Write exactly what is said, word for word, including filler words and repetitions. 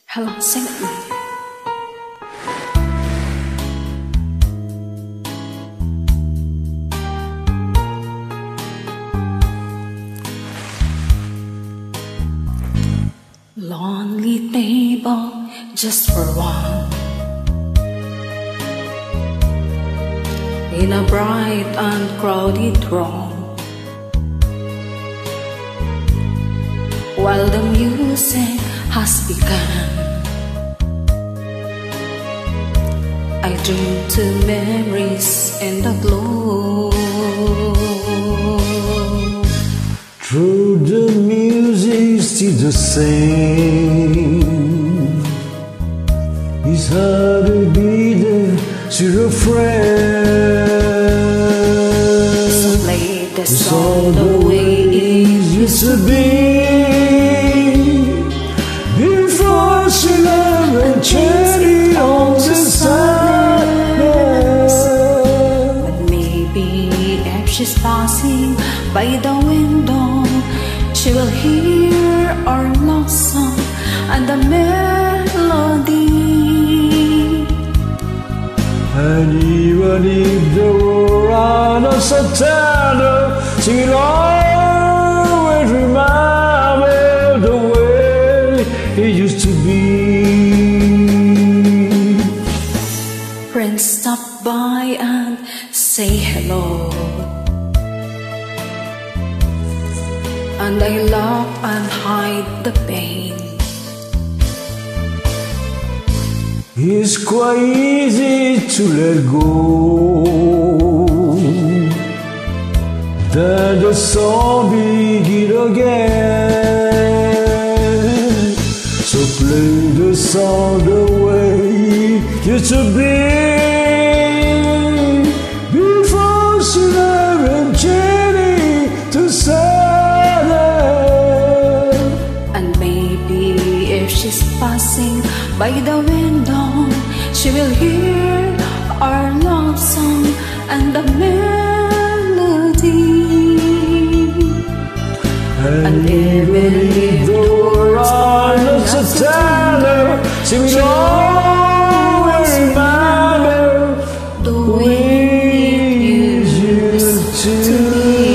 Hello, sing it with me. Lonely table just for one, in a bright and crowded room, while the music has begun. I dream to memories in the glow. Through the music, still the same. It's hard to be there to your friend. So play the song the way it used to be, before she left and cherry on the side. But maybe if she's passing by the window, she will hear our love song and the melody. And even if the world are not so tender, she'll always remind me of the way it used to be. Friends stop by and say hello, and I laugh and hide the pain. It's quite easy to let go. Then the song begin again. So play the song the way it used to be, before she left and Jenny to silence. And maybe if she's passing by the window, she will hear our love song and the melody. And, and even if the words are not so tender, she will always remind me the way it used to be.